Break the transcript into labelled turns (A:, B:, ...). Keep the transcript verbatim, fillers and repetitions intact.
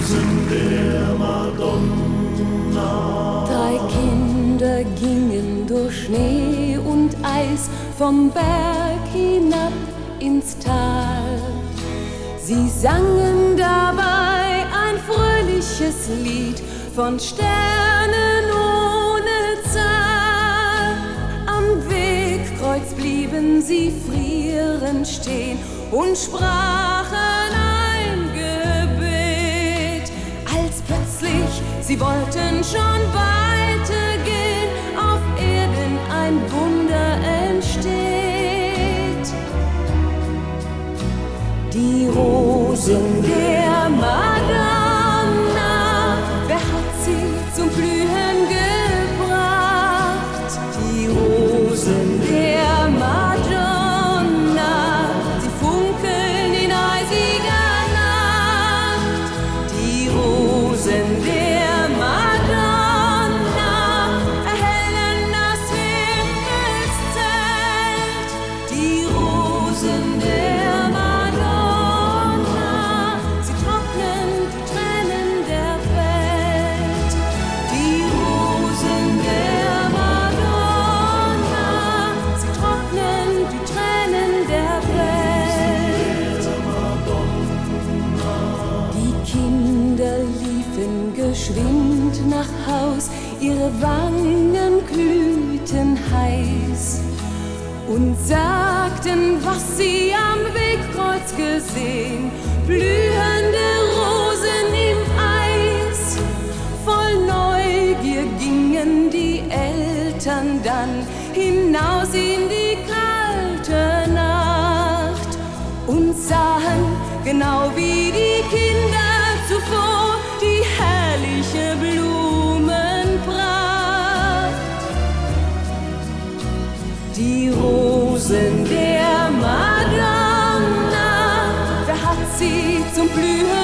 A: Rosen der Madonna.
B: Drei Kinder gingen durch Schnee und Eis vom Berg hinab ins Tal. Sie sangen dabei ein fröhliches Lied von Sternen ohne Zahl. Am Wegkreuz blieben sie frierend stehen und sprachen ein Gebet, als plötzlich sie wollten schon weitergehen, auf Erden ein Wunder entsteht. Die Rosen der Madonna, wer hat sie zum Blühen gebracht? Die Rosen der Madonna, sie funkeln in eisiger Nacht. Die Rosen der Madonna erhellen das Himmelszelt. Die Rosen der Madonna, sie trocknen die Tränen der Welt. Die Rosen der Madonna, sie trocknen die Tränen der Welt. Die Kinder liefen geschwind nach Haus, ihre Wangen glühten heiß und sagten, was sie am Wegkreuz gesehen, blühende Rosen im Eis. Voll Neugier gingen die Eltern dann hinaus in die kalte Nacht und sahen, genau wie die Kinder zuvor, die herrliche Blumenpracht. Die Rosen der Madonna, wer hat sie zum Blühen